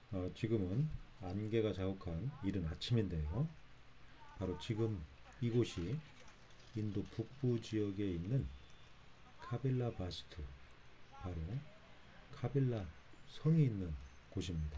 지금은 안개가 자욱한 이른 아침인데요. 바로 지금 이곳이 인도 북부 지역에 있는 카빌라 바스투, 바로 카빌라 성이 있는 곳입니다.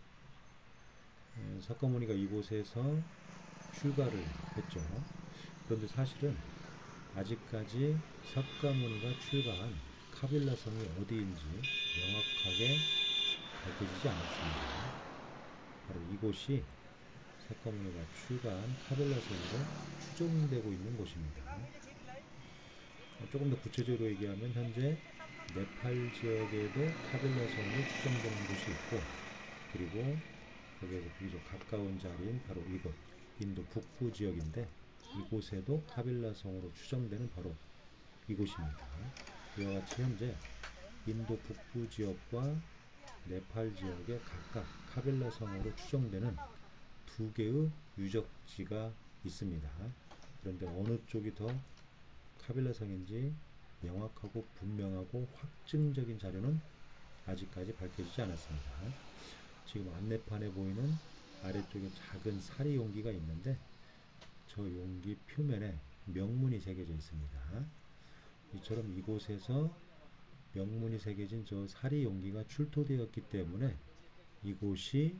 사카모니가 이곳에서 출가를 했죠. 그런데 사실은 아직까지 사카모니가 출가한 카빌라 성이 어디인지 명확하게 밝혀지지 않았습니다. 바로 이곳이 사카모니가 출가한 카빌라 성으로 추정되고 있는 곳입니다. 조금 더 구체적으로 얘기하면 현재 네팔 지역에도 카빌라 성이 추정되는 곳이 있고, 그리고 거기에서 비교적 가까운 자리인 바로 이곳 인도 북부 지역인데, 이곳에도 카빌라 성으로 추정되는 바로 이곳입니다. 이와 같이 현재 인도 북부 지역과 네팔 지역에 각각 카빌라 성으로 추정되는 두 개의 유적지가 있습니다. 그런데 어느 쪽이 더 카빌라 성인지 명확하고 분명하고 확증적인 자료는 아직까지 밝혀지지 않았습니다. 지금 안내판에 보이는 아래쪽에 작은 사리 용기가 있는데, 저 용기 표면에 명문이 새겨져 있습니다. 이처럼 이곳에서 명문이 새겨진 저 사리 용기가 출토되었기 때문에 이곳이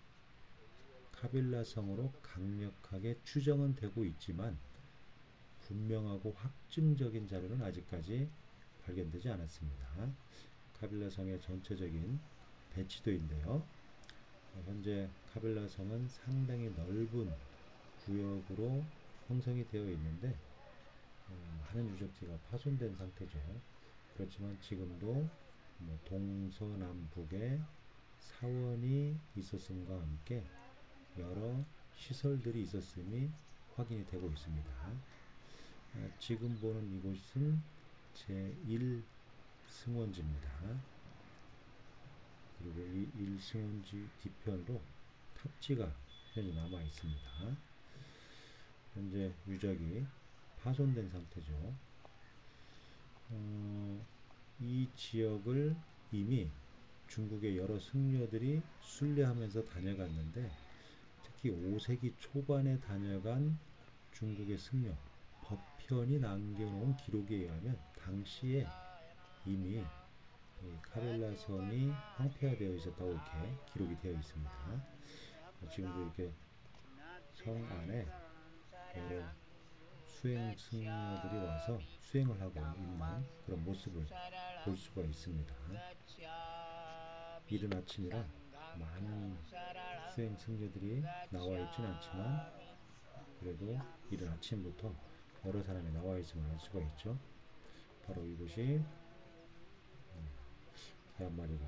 카빌라 성으로 강력하게 추정은 되고 있지만, 분명하고 확증적인 자료는 아직까지 발견되지 않았습니다. 카빌라 성의 전체적인 배치도인데요. 현재 카빌라 성은 상당히 넓은 구역으로 형성이 되어 있는데, 많은 유적지가 파손된 상태죠. 그렇지만 지금도 동서남북에 사원이 있었음과 함께 여러 시설들이 있었음이 확인이 되고 있습니다. 지금 보는 이곳은 제1승원지입니다. 그리고 이 1승원지 뒤편으로 탑지가 현재 남아 있습니다. 현재 유적이 파손된 상태죠. 이 지역을 이미 중국의 여러 승려들이 순례하면서 다녀갔는데, 특히 5세기 초반에 다녀간 중국의 승려 법현이 남겨놓은 기록에 의하면 당시에 이미 카빌라 성이 황폐화되어 있었다고 이렇게 기록이 되어 있습니다. 지금도 이렇게 성 안에 여러 수행 승려들이 와서 수행을 하고 있는 그런 모습을 볼 수가 있습니다. 이른 아침이라 많은 수행 승려들이 나와 있지는 않지만, 그래도 이른 아침부터 여러 사람이 나와 있음을 알 수가 있죠. 바로 이곳이 개 한 마리가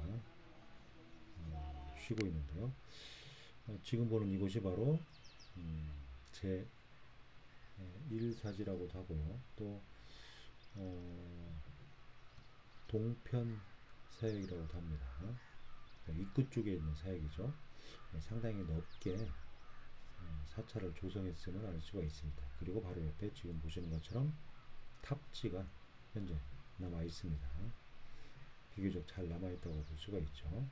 쉬고 있는데요. 지금 보는 이곳이 바로 제 1사지라고도 하고요. 또 동편 사역이라고도 합니다. 입구 쪽에 있는 사역이죠. 상당히 넓게 사찰을 조성했음을 알 수가 있습니다. 그리고 바로 옆에 지금 보시는 것처럼 탑지가 현재 남아 있습니다. 비교적 잘 남아 있다고 볼 수가 있죠.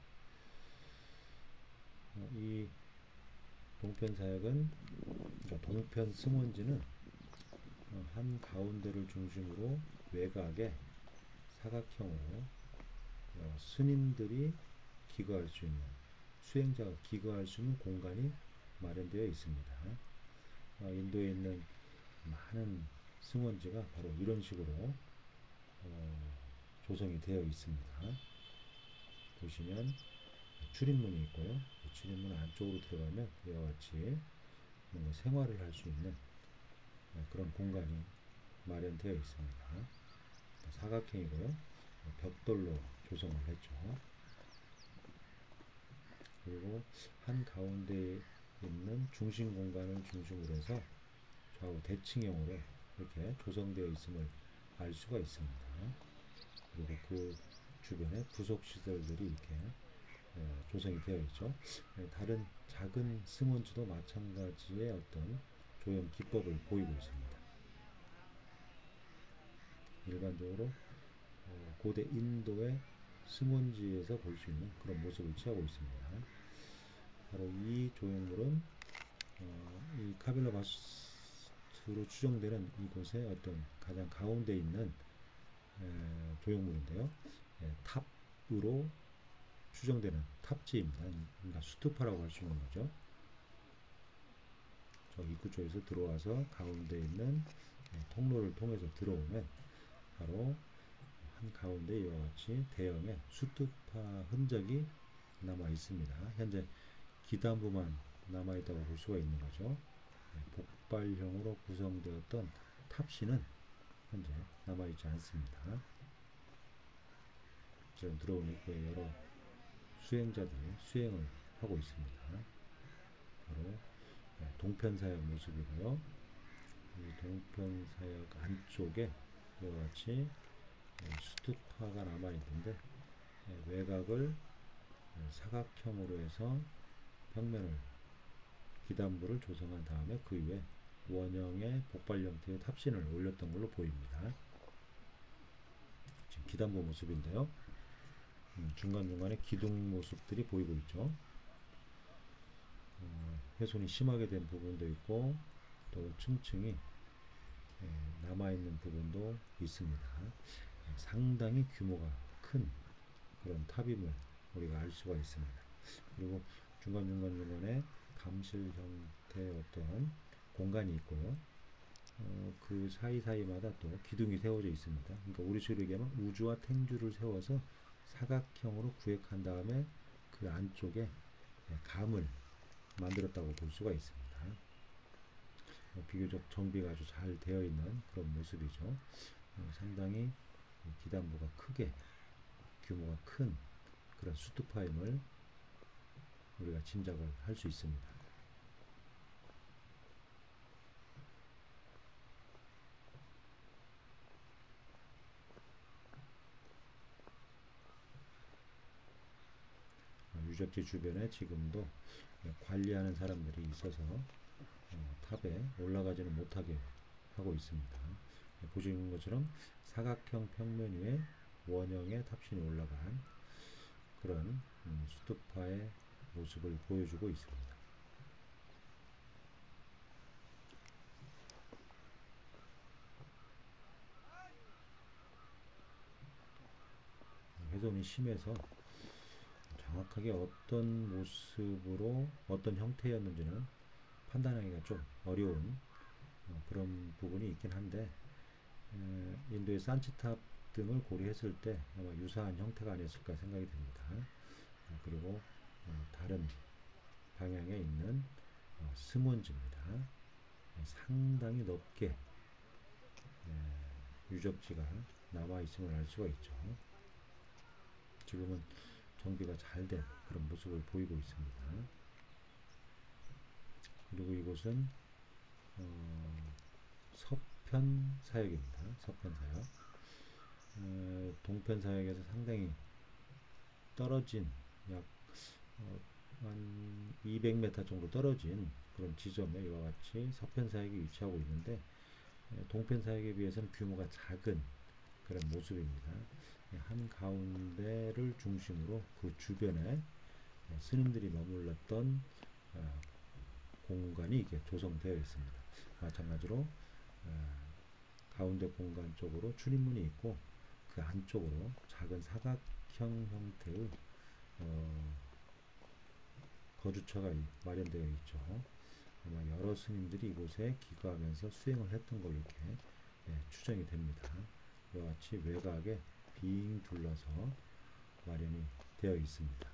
이 동편 사역은, 그러니까 동편 승원지는 한 가운데를 중심으로 외곽에 사각형으로 스님들이 기거할 수 있는, 수행자가 기거할 수 있는 공간이 마련되어 있습니다. 인도에 있는 많은 승원지가 바로 이런 식으로 조성이 되어 있습니다. 보시면 출입문이 있고요. 출입문 안쪽으로 들어가면 이와 같이 뭔가 생활을 할 수 있는 그런 공간이 마련되어 있습니다. 사각형이고요. 벽돌로 조성을 했죠. 그리고 한 가운데에 있는 중심 공간을 중심으로 해서 좌우 대칭형으로 이렇게 조성되어 있음을 알 수가 있습니다. 그리고 그 주변에 부속 시설들이 이렇게 조성이 되어 있죠. 다른 작은 승원지도 마찬가지의 어떤 조형 기법을 보이고 있습니다. 일반적으로 고대 인도의 승원지에서 볼 수 있는 그런 모습을 취하고 있습니다. 바로 이 조형물은 이 카빌라 바스트로 추정되는 이곳의 어떤 가장 가운데 있는 조형물인데요. 탑으로 추정되는 탑지입니다. 그러니까 수투파라고 할 수 있는 거죠. 저 입구 쪽에서 들어와서 가운데 있는 통로를 통해서 들어오면 바로 한 가운데 이와 같이 대형의 수투파 흔적이 남아 있습니다. 현재 기단부만 남아 있다고 볼 수가 있는 거죠. 복발형으로 구성되었던 탑시는 현재 남아 있지 않습니다. 지금 들어온 입구에 여러 수행자들이 수행을 하고 있습니다. 바로 동편사역 모습이고요. 이 동편사역 안쪽에 이와 같이 수투파가 남아 있는데 외곽을 사각형으로 해서 벽면을 기단부를 조성한 다음에 그 위에 원형의 복발 형태의 탑신을 올렸던 걸로 보입니다. 지금 기단부 모습인데요. 중간중간에 기둥 모습들이 보이고 있죠. 훼손이 심하게 된 부분도 있고 또 층층이 남아있는 부분도 있습니다. 상당히 규모가 큰 그런 탑임을 우리가 알 수가 있습니다. 그리고 중간중간에 감실 형태의 어떤 공간이 있고요. 그 사이사이마다 또 기둥이 세워져 있습니다. 그러니까 우리 식으로 얘기하면 우주와 탱주를 세워서 사각형으로 구획한 다음에 그 안쪽에 감을 만들었다고 볼 수가 있습니다. 비교적 정비가 아주 잘 되어 있는 그런 모습이죠. 상당히 기단부가 크게 규모가 큰 그런 수투파임을 우리가 짐작을 할 수 있습니다. 유적지 주변에 지금도 관리하는 사람들이 있어서 탑에 올라가지는 못하게 하고 있습니다. 보시는 것처럼 사각형 평면 위에 원형의 탑신이 올라간 그런 수투파의 모습을 보여주고 있습니다. 훼손이 심해서 정확하게 어떤 모습으로 어떤 형태였는지는 판단하기가 좀 어려운 그런 부분이 있긴 한데 인도의 산치탑 등을 고려했을 때 아마 유사한 형태가 아니었을까 생각이 됩니다. 그리고 다른 방향에 있는 스몬지입니다. 상당히 넓게 유적지가 남아있음을 알 수가 있죠. 지금은 정비가 잘 된 그런 모습을 보이고 있습니다. 그리고 이곳은 서편사역입니다. 서편사역. 동편사역에서 상당히 떨어진 약 한 200m 정도 떨어진 그런 지점에 이와 같이 서편사역이 위치하고 있는데 동편사역에 비해서는 규모가 작은 그런 모습입니다. 한 가운데를 중심으로 그 주변에 스님들이 머물렀던 공간이 이게 조성되어 있습니다. 마찬가지로 가운데 공간 쪽으로 출입문이 있고 그 안쪽으로 작은 사각형 형태의 거주처가 마련되어 있죠. 아마 여러 스님들이 이곳에 기거하면서 수행을 했던 걸로 이렇게 추정이 됩니다. 이와 같이 외곽에 빙 둘러서 마련이 되어 있습니다.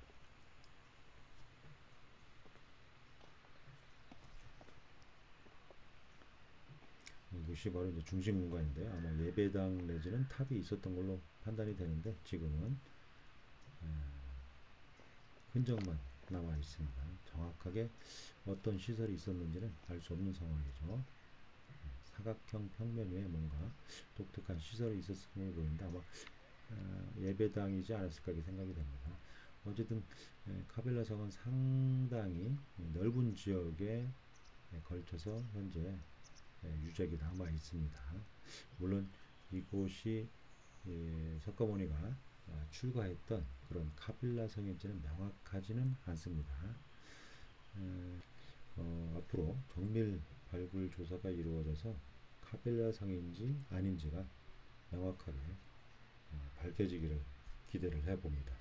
이것이 바로 이제 중심 공간인데 아마 예배당 내지는 탑이 있었던 걸로 판단이 되는데 지금은 흔적만 남아 있습니다. 정확하게 어떤 시설이 있었는지는 알 수 없는 상황이죠. 사각형 평면 위에 뭔가 독특한 시설이 있었을 걸로 보이는데 아마 예배당이지 않았을까 생각이 됩니다. 어쨌든 카빌라 성은 상당히 넓은 지역에 걸쳐서 현재 유적이 남아 있습니다. 물론 이곳이 석가모니가 출가했던 그런 카빌라 성인지는 명확하지는 않습니다. 앞으로 정밀 발굴 조사가 이루어져서 카벨라 상인지 아닌지가 명확하게 밝혀지기를 기대를 해봅니다.